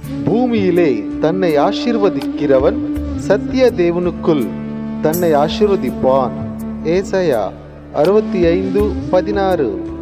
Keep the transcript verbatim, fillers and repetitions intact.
பூமியிலே தன்னை ஆசீர்வதிக்கிறவன் சத்திய தேவனுக்குள் தன்னை ஆசீர்வதிப்பான். ஏசாயா அறுபத்தி ஐந்து பதினாறு.